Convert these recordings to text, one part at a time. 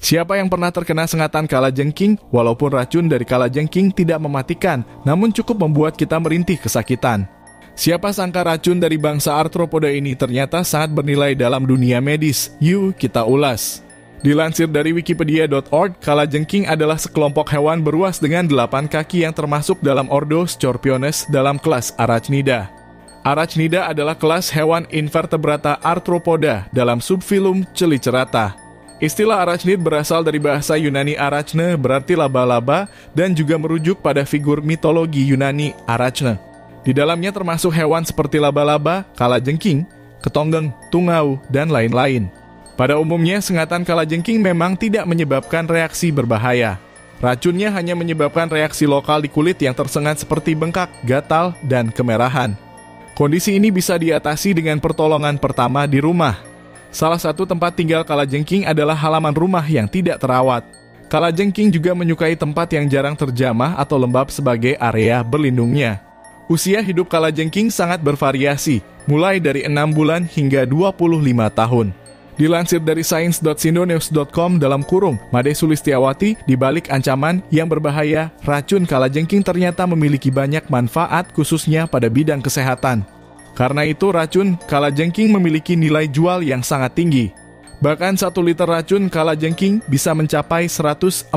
Siapa yang pernah terkena sengatan kalajengking, walaupun racun dari kalajengking tidak mematikan, namun cukup membuat kita merintih kesakitan. Siapa sangka racun dari bangsa arthropoda ini ternyata sangat bernilai dalam dunia medis. Yuk kita ulas. Dilansir dari wikipedia.org, kalajengking adalah sekelompok hewan beruas dengan 8 kaki yang termasuk dalam ordo Scorpiones dalam kelas Arachnida. Arachnida adalah kelas hewan invertebrata arthropoda dalam subfilum Chelicerata. Istilah arachnid berasal dari bahasa Yunani arachne berarti laba-laba dan juga merujuk pada figur mitologi Yunani Arachne. Di dalamnya termasuk hewan seperti laba-laba, kalajengking, ketonggeng, tungau, dan lain-lain. Pada umumnya, sengatan kalajengking memang tidak menyebabkan reaksi berbahaya. Racunnya hanya menyebabkan reaksi lokal di kulit yang tersengat seperti bengkak, gatal, dan kemerahan. Kondisi ini bisa diatasi dengan pertolongan pertama di rumah. Salah satu tempat tinggal kalajengking adalah halaman rumah yang tidak terawat. Kalajengking juga menyukai tempat yang jarang terjamah atau lembab sebagai area berlindungnya. Usia hidup kalajengking sangat bervariasi, mulai dari 6 bulan hingga 25 tahun. Dilansir dari science.sindonews.com dalam kurung, Made Sulistiawati, di balik ancaman yang berbahaya, racun kalajengking ternyata memiliki banyak manfaat khususnya pada bidang kesehatan. Karena itu racun kalajengking memiliki nilai jual yang sangat tinggi. Bahkan 1 liter racun kalajengking bisa mencapai 145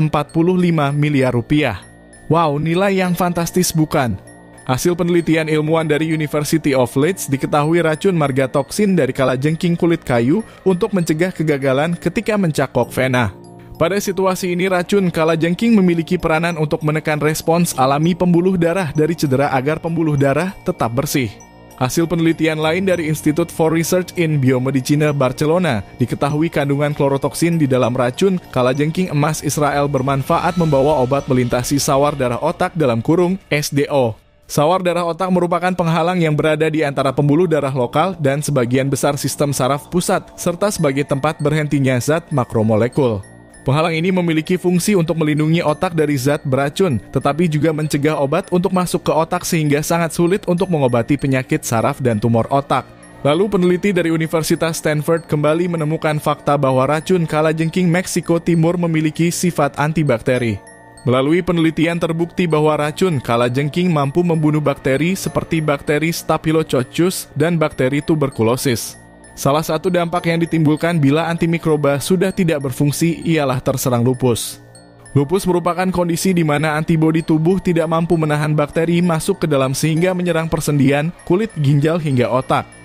miliar rupiah. Wow, nilai yang fantastis bukan? Hasil penelitian ilmuwan dari University of Leeds diketahui racun margatoksin dari kalajengking kulit kayu untuk mencegah kegagalan ketika mencakok vena. Pada situasi ini racun kalajengking memiliki peranan untuk menekan respons alami pembuluh darah dari cedera agar pembuluh darah tetap bersih. Hasil penelitian lain dari Institute for Research in Biomedicina Barcelona diketahui kandungan klorotoksin di dalam racun kalajengking emas Israel bermanfaat membawa obat melintasi sawar darah otak dalam kurung SDO. Sawar darah otak merupakan penghalang yang berada di antara pembuluh darah lokal dan sebagian besar sistem saraf pusat, serta sebagai tempat berhentinya zat makromolekul. Penghalang ini memiliki fungsi untuk melindungi otak dari zat beracun, tetapi juga mencegah obat untuk masuk ke otak sehingga sangat sulit untuk mengobati penyakit saraf dan tumor otak. Lalu peneliti dari Universitas Stanford kembali menemukan fakta bahwa racun kalajengking Meksiko Timur memiliki sifat antibakteri. Melalui penelitian terbukti bahwa racun kalajengking mampu membunuh bakteri seperti bakteri Staphylococcus dan bakteri tuberkulosis. Salah satu dampak yang ditimbulkan bila antimikroba sudah tidak berfungsi ialah terserang lupus. Lupus merupakan kondisi di mana antibodi tubuh tidak mampu menahan bakteri masuk ke dalam sehingga menyerang persendian, kulit, ginjal hingga otak.